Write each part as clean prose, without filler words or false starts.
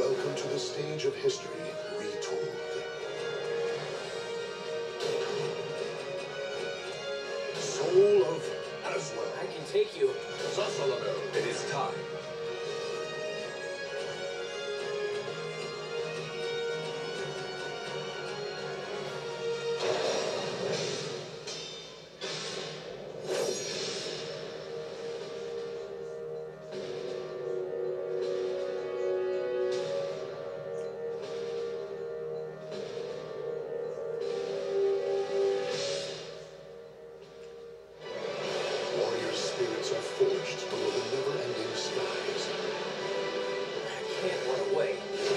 Welcome to the stage of history retold. Soul of Aswell. I can take you. Zasalamel. It is time. Warrior spirits are forged below the never-ending skies. I can't run away.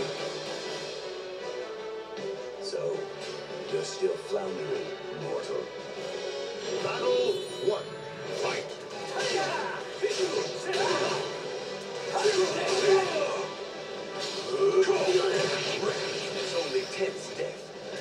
So, you're still floundering, mortal. Battle 1. Fight. It's only tense death.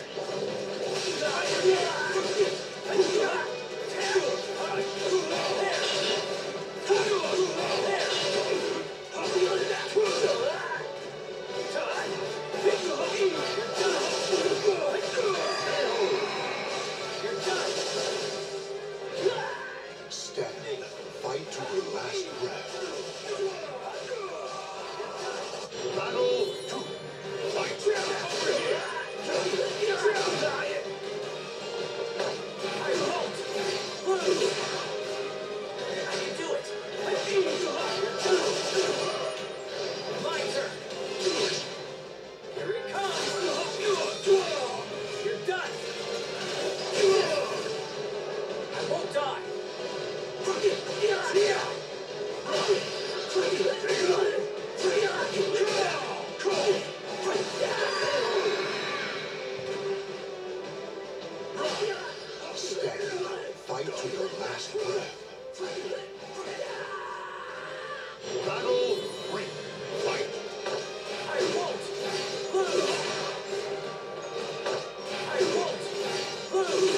Stand. Fight to your last breath. Battle 2. Fight. I can do it. My turn. Here it comes. You're done. I won't die. Stand. Fight to your last breath. Battle 3. Fight. I won't. I won't.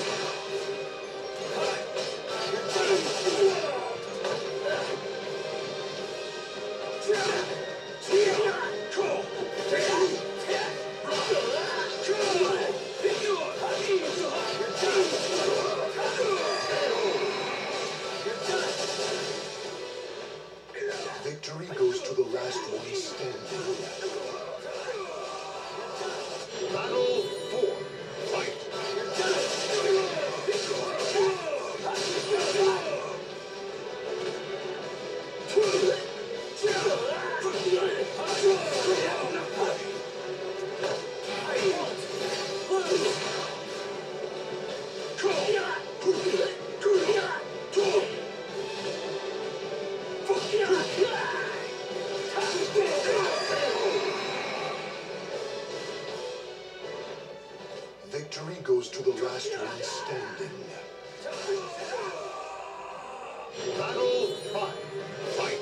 Victory goes to the last one standing. Battle 4. Fight. Victory goes to the last one standing. Battle 5. Fight.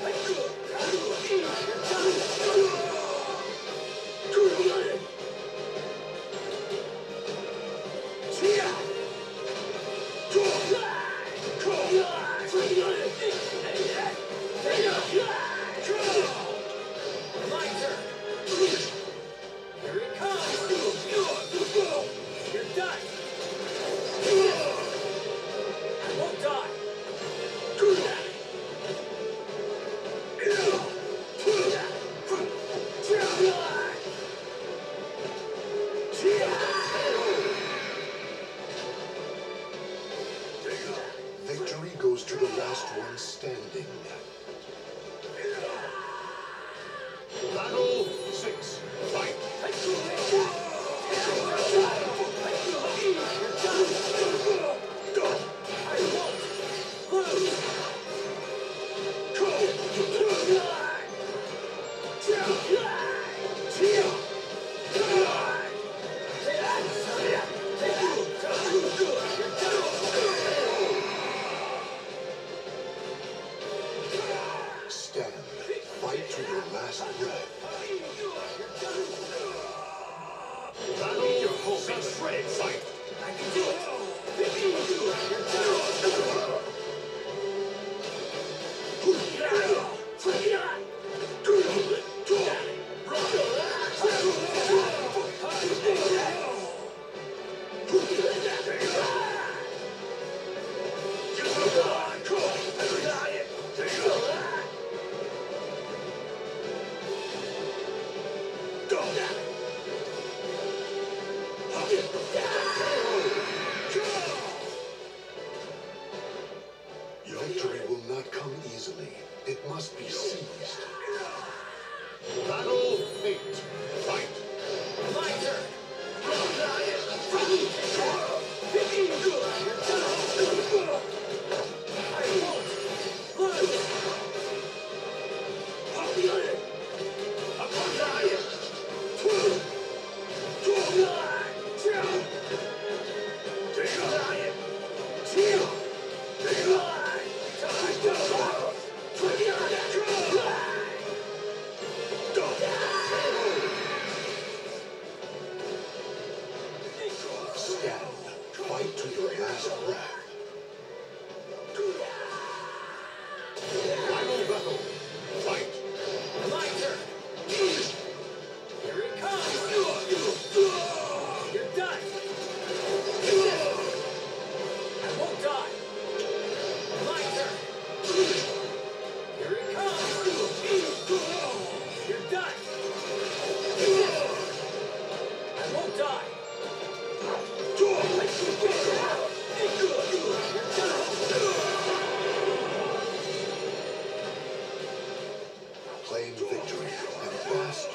My turn. Here it comes. You're done. I won't die. Victory goes to the last one standing. Battle 6. Fight. Stand. Fight to your last breath. Battle your whole shreds. Fight. I can do it. You're done. claim victory and pass